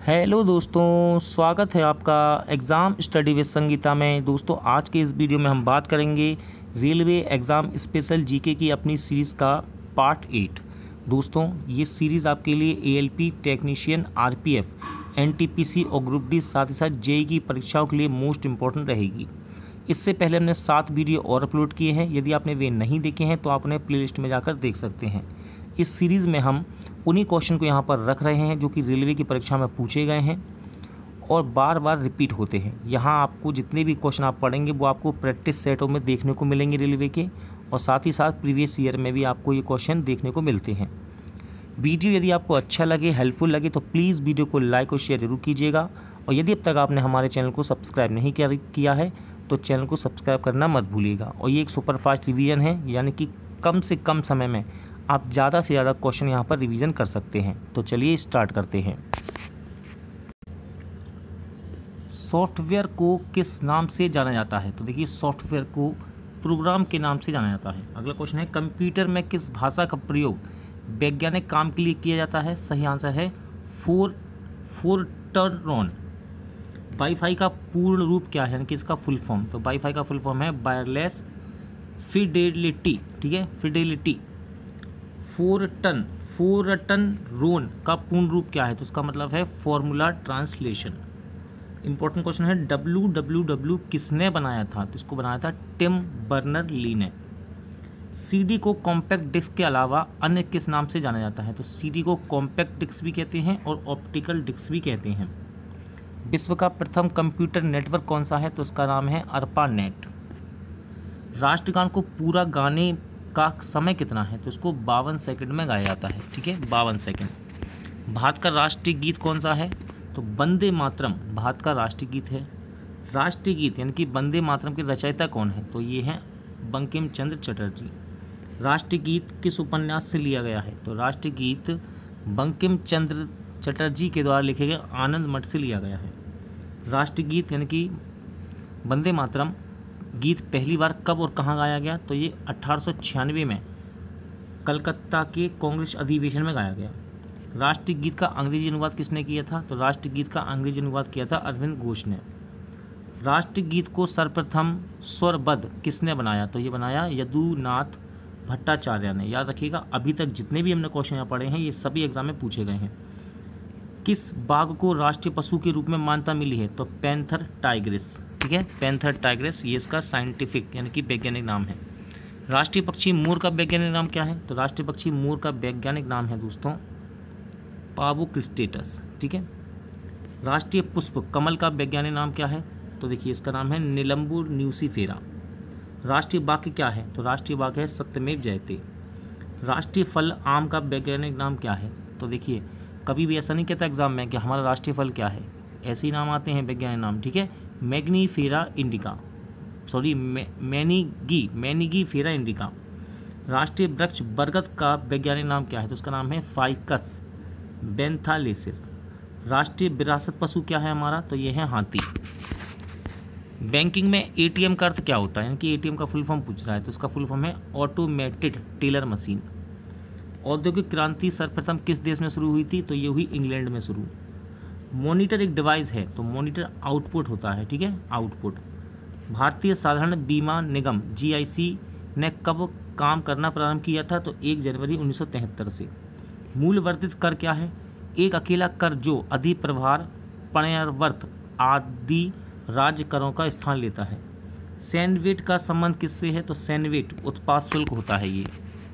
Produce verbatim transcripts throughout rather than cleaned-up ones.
Hello दोस्तों, स्वागत है आपका एग्ज़ाम स्टडी विद संगीता में। दोस्तों, आज के इस वीडियो में हम बात करेंगे रेलवे एग्ज़ाम स्पेशल जीके की अपनी सीरीज़ का पार्ट एट। दोस्तों, ये सीरीज़ आपके लिए एएलपी टेक्नीशियन, आरपीएफ, एनटीपीसी और ग्रुप डी साथ ही साथ जेई की परीक्षाओं के लिए मोस्ट इंपॉर्टेंट रहेगी। इससे पहले हमने सात वीडियो और अपलोड किए हैं। यदि आपने वे नहीं देखे हैं तो आप उन्हें प्लेलिस्ट में जाकर देख सकते हैं। इस सीरीज़ में हम उन्हीं क्वेश्चन को यहाँ पर रख रहे हैं जो कि रेलवे की परीक्षा में पूछे गए हैं और बार बार रिपीट होते हैं। यहाँ आपको जितने भी क्वेश्चन आप पढ़ेंगे वो आपको प्रैक्टिस सेटों में देखने को मिलेंगे रेलवे के, और साथ ही साथ प्रीवियस ईयर में भी आपको ये क्वेश्चन देखने को मिलते हैं। वीडियो यदि आपको अच्छा लगे, हेल्पफुल लगे तो प्लीज़ वीडियो को लाइक और शेयर जरूर कीजिएगा। और यदि अब तक आपने हमारे चैनल को सब्सक्राइब नहीं किया है तो चैनल को सब्सक्राइब करना मत भूलिएगा। और ये एक सुपरफास्ट रिवीजन है, यानी कि कम से कम समय में आप ज़्यादा से ज़्यादा क्वेश्चन यहाँ पर रिवीजन कर सकते हैं। तो चलिए स्टार्ट करते हैं। सॉफ्टवेयर को किस नाम से जाना जाता है? तो देखिए, सॉफ्टवेयर को प्रोग्राम के नाम से जाना जाता है। अगला क्वेश्चन है, कंप्यूटर में किस भाषा का प्रयोग वैज्ञानिक काम के लिए किया जाता है? सही आंसर है फोर फोर्ट्रॉन। वाईफाई का पूर्ण रूप क्या है, यानी कि इसका फुल फॉर्म? तो वाईफाई का फुल फॉर्म है वायरलेस फिडेलिटी। ठीक है, फिडेलिटी। फोरटन फोरटन रोन का पूर्ण रूप क्या है? तो इसका मतलब है फॉर्मूला ट्रांसलेशन। इंपॉर्टेंट क्वेश्चन है, डब्ल्यू डब्ल्यू डब्ल्यू किसने बनाया था? तो इसको बनाया था टिम बर्नर ली ने। सीडी को कॉम्पैक्ट डिस्क के अलावा अन्य किस नाम से जाना जाता है? तो सीडी को कॉम्पैक्ट डिस्क भी कहते हैं और ऑप्टिकल डिस्क भी कहते हैं। विश्व का प्रथम कंप्यूटर नेटवर्क कौन सा है? तो इसका नाम है अर्पानेट। राष्ट्रगान को पूरा गाने का समय कितना है? तो इसको बावन सेकंड में गाया जाता है। ठीक है, बावन सेकंड। भारत का राष्ट्रीय गीत कौन सा है? तो वंदे मातरम भारत का राष्ट्रीय गीत है। राष्ट्रीय गीत यानी कि वंदे मातरम के रचयिता कौन है? तो ये हैं बंकिम चंद्र चटर्जी। राष्ट्रीय गीत किस उपन्यास से लिया गया है? तो राष्ट्रीय गीत बंकिम चंद्र चटर्जी के द्वारा लिखे गए आनंद मठ से लिया गया है। राष्ट्रीय गीत यानी कि वंदे मातरम गीत पहली बार कब और कहाँ गाया गया? तो ये अठारह सौ छियानवे में कलकत्ता के कांग्रेस अधिवेशन में गाया गया। राष्ट्रीय गीत का अंग्रेजी अनुवाद किसने किया था? तो राष्ट्रीय गीत का अंग्रेजी अनुवाद किया था अरविंद घोष ने। राष्ट्रीय गीत को सर्वप्रथम स्वरबद्ध किसने बनाया? तो ये बनाया यदुनाथ भट्टाचार्य ने। याद रखिएगा, अभी तक जितने भी हमने क्वेश्चन यहाँ पढ़े हैं ये सभी एग्जाम में पूछे गए हैं। किस बाघ को राष्ट्रीय पशु के रूप में मान्यता मिली है? तो पैंथर टाइग्रिस। ठीक है, पैंथर टाइग्रिस ये इसका साइंटिफिक यानी कि वैज्ञानिक नाम है। राष्ट्रीय पक्षी मोर का वैज्ञानिक नाम क्या है? तो राष्ट्रीय पक्षी मोर का वैज्ञानिक नाम है दोस्तों पावोक्रिस्टेटस। ठीक है। राष्ट्रीय पुष्प कमल का वैज्ञानिक नाम क्या है? तो देखिए, इसका नाम है निलंबुर न्यूसीफेरा। राष्ट्रीय वाक्य क्या है? तो राष्ट्रीय वाक्य है सत्यमेव जयते। राष्ट्रीय फल आम का वैज्ञानिक नाम क्या है? तो देखिए, कभी भी ऐसा नहीं कहता एग्जाम में कि हमारा राष्ट्रीय फल क्या है, ऐसे ही नाम आते हैं वैज्ञानिक नाम। ठीक है, मैग्नीफेरा इंडिका, सॉरी मैनिगी मैनिगीफेरा इंडिका। राष्ट्रीय वृक्ष बरगद का वैज्ञानिक नाम क्या है? तो उसका नाम है फाइकस बेंथालेसिस। राष्ट्रीय विरासत पशु क्या है हमारा? तो ये है हाथी। बैंकिंग में एटीएम का अर्थ क्या होता है, यानी कि एटीएम का फुल फॉर्म पूछ रहा है, तो उसका फुल फॉर्म है ऑटोमेटेड टेलर मशीन। औद्योगिक क्रांति सर्वप्रथम किस देश में शुरू हुई थी? तो ये हुई इंग्लैंड में शुरू। मॉनिटर एक डिवाइस है, तो मॉनिटर आउटपुट होता है। ठीक है, आउटपुट। भारतीय साधारण बीमा निगम जीआईसी ने कब काम करना प्रारंभ किया था? तो एक जनवरी उन्नीस सौ तिहत्तर से। मूल वर्धित कर क्या है? एक अकेला कर जो अधिप्रभार, पण्यवर्त आदि राज्य करों का स्थान लेता है। सैनवेट का संबंध किससे है? तो सैनवेट उत्पाद शुल्क होता है ये।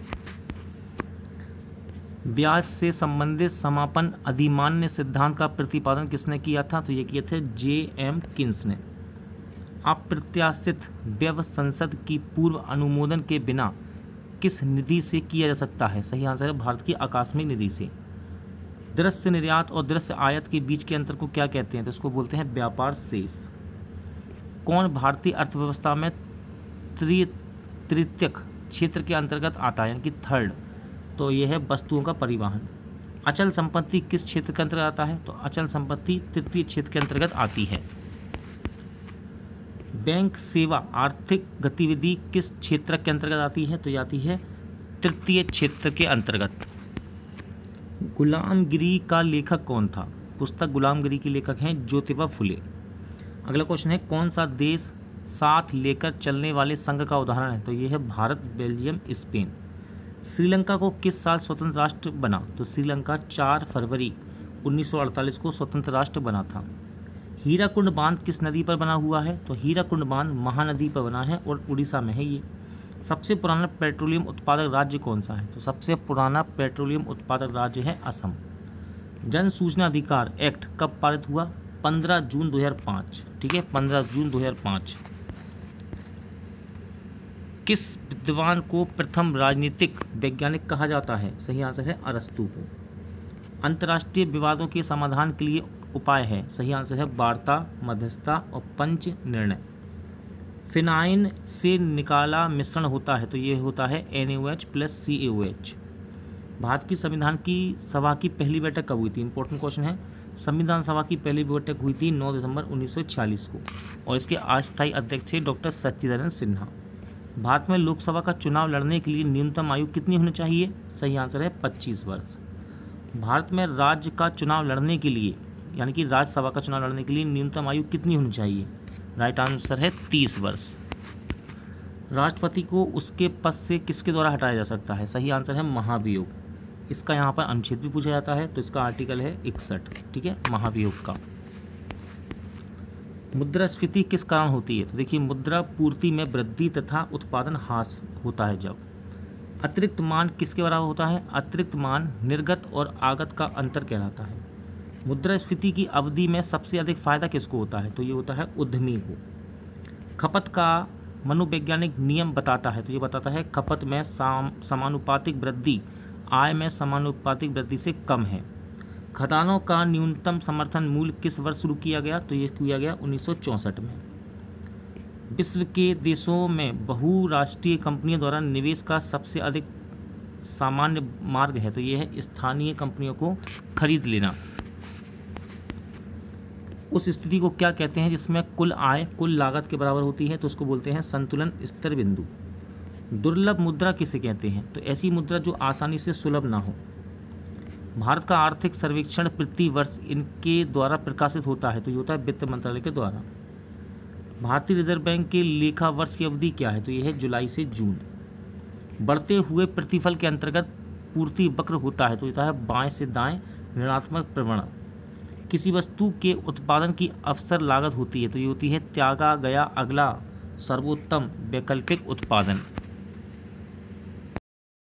ब्याज से संबंधित समापन अधिमान्य सिद्धांत का प्रतिपादन किसने किया था? तो ये किए थे जे एम किन्स ने। अप्रत्याशित व्यय संसद की पूर्व अनुमोदन के बिना किस निधि से किया जा सकता है? सही आंसर है भारत की आकस्मिक निधि से। दृश्य निर्यात और दृश्य आयात के बीच के अंतर को क्या कहते हैं? तो इसको बोलते हैं व्यापार शेष। कौन भारतीय अर्थव्यवस्था में तृतीयक क्षेत्र के अंतर्गत आता है, यानी कि थर्ड? तो यह है वस्तुओं का परिवहन। अचल संपत्ति किस क्षेत्र के अंतर्गत आता है? तो अचल संपत्ति तृतीय क्षेत्र के अंतर्गत आती है। बैंक सेवा आर्थिक गतिविधि किस क्षेत्र के अंतर्गत आती है? तो ये आती है तृतीय क्षेत्र के अंतर्गत। गुलामगिरी का लेखक कौन था? पुस्तक गुलामगिरी के लेखक हैं ज्योतिबा फुले। अगला क्वेश्चन है कौन सा देश साथ लेकर चलने वाले संघ का उदाहरण है, तो ये है भारत, बेल्जियम, स्पेन। श्रीलंका को किस साल स्वतंत्र राष्ट्र बना, तो श्रीलंका चार फरवरी उन्नीस सौ अड़तालीस को स्वतंत्र राष्ट्र बना था। हीराकुंड बांध किस नदी पर बना हुआ है, तो हीराकुंड बांध महानदी पर बना है और उड़ीसा में है ये। सबसे पुराना पेट्रोलियम उत्पादक राज्य कौन सा है, तो सबसे पुराना पेट्रोलियम उत्पादक राज्य है असम। जन सूचना अधिकार एक्ट कब पारित हुआ, पंद्रह जून दो हज़ार पाँच। ठीक है, पंद्रह जून दो हज़ार पाँच। किस विद्वान को प्रथम राजनीतिक वैज्ञानिक कहा जाता है, सही आंसर है अरस्तु को। अंतर्राष्ट्रीय विवादों के समाधान के लिए उपाय है, सही आंसर है वार्ता, मध्यस्थता और पंच निर्णय। फिनाइन से निकाला मिश्रण होता है, तो ये होता है N A O H plus C A O H. भारत की संविधान की सभा की पहली बैठक कब हुई थी, इंपॉर्टेंट क्वेश्चन है। संविधान सभा की पहली बैठक हुई थी नौ दिसंबर उन्नीस सौ छियालीस को और इसके अस्थायी अध्यक्ष थे डॉक्टर सच्चिदानंद सिन्हा। भारत में लोकसभा का चुनाव लड़ने के लिए न्यूनतम आयु कितनी होनी चाहिए, सही आंसर है पच्चीस वर्ष। भारत में राज्य का चुनाव लड़ने के लिए यानी कि राज्यसभा का चुनाव लड़ने के लिए न्यूनतम आयु कितनी होनी चाहिए, राइट आंसर है तीस वर्ष। राष्ट्रपति को उसके पद से किसके द्वारा हटाया जा सकता है, सही आंसर है महाभियोग। इसका यहाँ पर अनुच्छेद भी पूछा जाता है, तो इसका आर्टिकल है इकसठ। ठीक है, महाभियोग का। मुद्रास्फीति किस कारण होती है, तो देखिए मुद्रा पूर्ति में वृद्धि तथा उत्पादन ह्रास होता है जब। अतिरिक्त मान किसके बराबर होता है, अतिरिक्त मान निर्गत और आगत का अंतर कहलाता है। मुद्रास्फीति की अवधि में सबसे अधिक फायदा किसको होता है, तो ये होता है उद्यमी को। खपत का मनोवैज्ञानिक नियम बताता है, तो ये बताता है खपत में समानुपातिक वृद्धि आय में समानुपातिक वृद्धि से कम है। खदानों का न्यूनतम समर्थन मूल्य किस वर्ष शुरू किया गया, तो ये किया गया उन्नीस सौ चौंसठ में। विश्व के देशों में बहुराष्ट्रीय कंपनियों द्वारा निवेश का सबसे अधिक सामान्य मार्ग है, तो ये है स्थानीय कंपनियों को खरीद लेना। उस स्थिति को क्या कहते हैं जिसमें कुल आय कुल लागत के बराबर होती है, तो उसको बोलते हैं संतुलन स्तर बिंदु। दुर्लभ मुद्रा किसे कहते हैं, तो ऐसी मुद्रा जो आसानी से सुलभ ना हो। भारत का आर्थिक सर्वेक्षण प्रति वर्ष इनके द्वारा प्रकाशित होता है, तो ये होता है वित्त मंत्रालय के द्वारा। भारतीय रिजर्व बैंक के लेखा वर्ष की अवधि क्या है, तो ये है जुलाई से जून। बढ़ते हुए प्रतिफल के अंतर्गत पूर्ति वक्र होता है, तो होता है बाएं से दाएं ऋणात्मक प्रवण। किसी वस्तु के उत्पादन की अवसर लागत होती है, तो ये होती है त्यागा गया अगला सर्वोत्तम वैकल्पिक उत्पादन।